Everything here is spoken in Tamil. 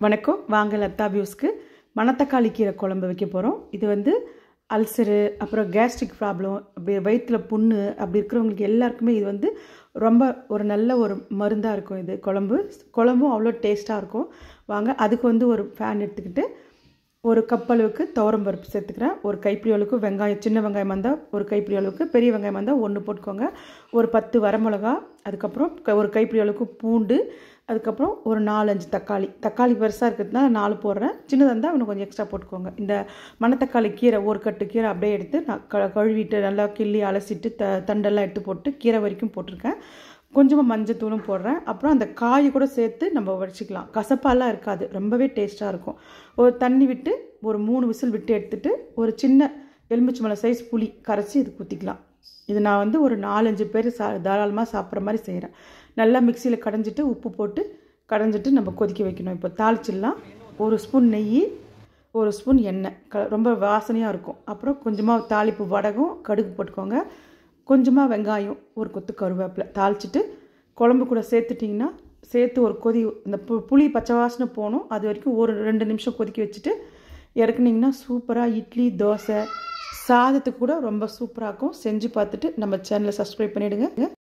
வணக்கம். வாங்க லதா வியூஸ்க்கு மணத்தக்காளி கீரை குழம்பு வைக்க போகிறோம். இது வந்து அல்சரு, அப்புறம் கேஸ்ட்ரிக் ப்ராப்ளம், அப்படி வயிற்றில் புண்ணு அப்படி இருக்கிறவங்களுக்கு எல்லாருக்குமே இது வந்து ரொம்ப ஒரு நல்ல ஒரு மருந்தாக இருக்கும். இது குழம்பும் அவ்வளோ டேஸ்ட்டாக இருக்கும். வாங்க, அதுக்கு வந்து ஒரு பேன் எடுத்துக்கிட்டு ஒரு கப் அளவுக்கு துவரம் பருப்பு சேர்த்துக்கிறேன். ஒரு கைப்பிடி அளவுக்கு வெங்காயம், சின்ன வெங்காயம் வந்தால் ஒரு கைப்பிடி அளவுக்கு, பெரிய வெங்காயம் வந்தால் 1 போட்டுக்கோங்க. ஒரு 10 வரமிளகா, அதுக்கப்புறம் ஒரு கைப்பிடி அளவுக்கு பூண்டு, அதுக்கப்புறம் ஒரு 4-5 தக்காளி பெருசாக இருக்கிறதுனால 4 போடுறேன். சின்னதாக இருந்தால் இன்னும் கொஞ்சம் எக்ஸ்ட்ரா போட்டுக்கோங்க. இந்த மணத்தக்காளி கீரை ஒரு கட்டு கீரை அப்படியே எடுத்து நான் கழுவிட்டு நல்லா கிள்ளி அலசிட்டு தண்டெல்லாம் எடுத்து போட்டு கீரை வரைக்கும் போட்டிருக்கேன். கொஞ்சமாக மஞ்சத்தூளும் போடுறேன். அப்புறம் அந்த காயை கூட சேர்த்து நம்ம வடிச்சிக்கலாம். கசப்பாலாம் இருக்காது, ரொம்பவே டேஸ்ட்டாக இருக்கும். ஒரு தண்ணி விட்டு ஒரு 3 விசில் விட்டு எடுத்துகிட்டு ஒரு சின்ன எலுமிச்சம்பழம் சைஸ் புளி கரைச்சி இது ஊற்றிக்கலாம். இது நான் வந்து ஒரு 4-5 பேர் தாராளமாக சாப்பிட்ற மாதிரி செய்கிறேன். நல்லா மிக்சியில் கடைஞ்சிட்டு உப்பு போட்டு கடைஞ்சிட்டு நம்ம கொதிக்க வைக்கணும். இப்போ தாளிச்சிடலாம். 1 ஸ்பூன் நெய், 1 ஸ்பூன் எண்ணெய், ரொம்ப வாசனையாக இருக்கும். அப்புறம் கொஞ்சமாக தாளிப்பு வடகம், கடுகு போட்டுக்கோங்க. கொஞ்சமாக வெங்காயம், ஒரு கொத்து கருவேப்பிலை தாளிச்சிட்டு குழம்பு கூட சேர்த்துட்டிங்கன்னா சேர்த்து ஒரு கொதி, இந்த புளி பச்சை வாசனை போகணும். அது வரைக்கும் ஒரு 2 நிமிஷம் கொதிக்க வச்சுட்டு இறக்குனிங்கன்னா சூப்பராக இட்லி, தோசை, சாதத்துக்கு கூட ரொம்ப சூப்பராக இருக்கும். செஞ்சு பார்த்துட்டு நம்ம சேனலை சப்ஸ்கிரைப் பண்ணிவிடுங்க.